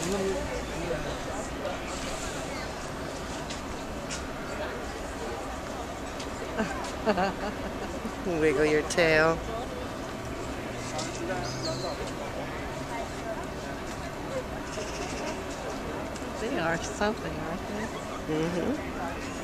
Wiggle your tail. They are something, aren't they? Mm-hmm.